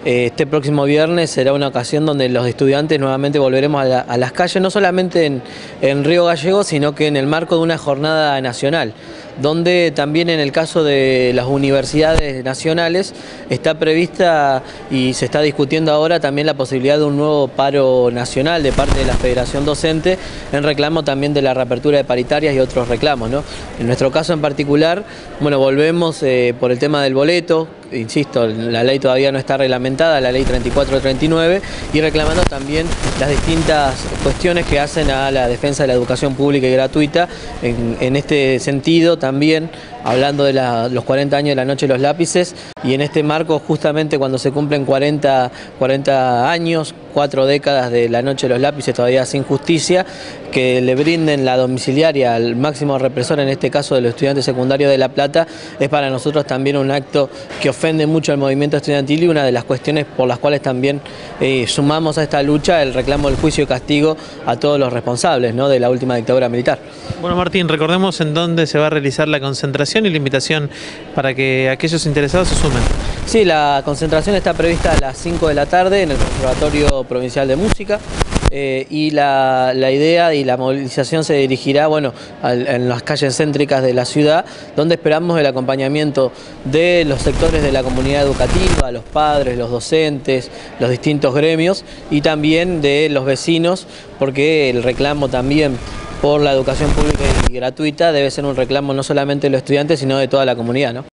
este próximo viernes será una ocasión donde los estudiantes nuevamente volveremos a las calles, no solamente en Río Gallegos, sino que en el marco de una jornada nacional, donde también en el caso de las universidades nacionales está prevista y se está discutiendo ahora también la posibilidad de un nuevo paro nacional de parte de la Federación Docente en reclamo también de la reapertura de paritarias y otros reclamos, ¿no? En nuestro caso en particular, bueno, volvemos por el tema del boleto. Insisto, la ley todavía no está reglamentada, la ley 3439, y reclamando también las distintas cuestiones que hacen a la defensa de la educación pública y gratuita. En este sentido también, hablando de los 40 años de la Noche de los Lápices, y en este marco justamente cuando se cumplen 40 años, 4 décadas de la Noche de los Lápices todavía sin justicia, que le brinden la domiciliaria al máximo represor, en este caso de los estudiantes secundarios de La Plata, es para nosotros también un acto que ofende mucho al movimiento estudiantil y una de las cuestiones por las cuales también sumamos a esta lucha el reclamo del juicio y castigo a todos los responsables, ¿no?, de la última dictadura militar. Bueno, Martín, recordemos en dónde se va a realizar la concentración y la invitación para que aquellos interesados se sumen. Sí, la concentración está prevista a las 5 de la tarde en el Conservatorio Provincial de Música. Y la idea y la movilización se dirigirá, bueno, en las calles céntricas de la ciudad, donde esperamos el acompañamiento de los sectores de la comunidad educativa, los padres, los docentes, los distintos gremios y también de los vecinos, porque el reclamo también por la educación pública y gratuita debe ser un reclamo no solamente de los estudiantes, sino de toda la comunidad, ¿no?